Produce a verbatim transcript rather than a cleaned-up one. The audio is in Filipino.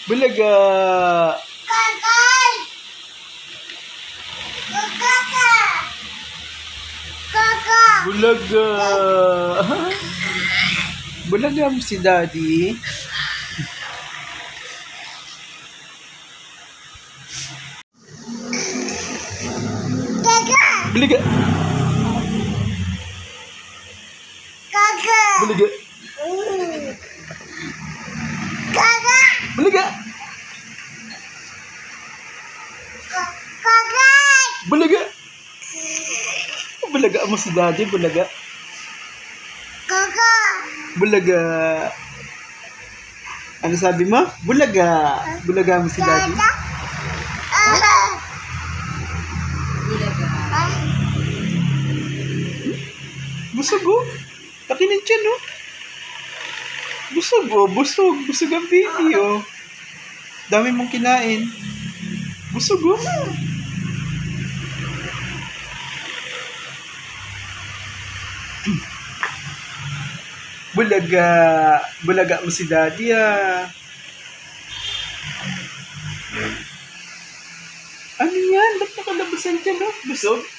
Bulaga. Kakay! Kaka! Kaka! Bulaga. Bulaga mo si Daddy. Kaka! Bulaga. Kaka! Bulaga. Kaka! Bulaga. Kakay! Bulaga. Bulaga mo si Daddy. Bulaga. Kaka! Bulaga. Ano sabi mo? Bulaga. Bulaga mo si Daddy. Kaka! Ah! Busog oh. Laki ng tiyan oh. Busog oh. Busog. Busog ang baby oh. Dami mong kinain. Busog oh. Bulaga. Bulaga mo si Daddy ah. Ano yan? Ba't nakalabasan ka no? Busog?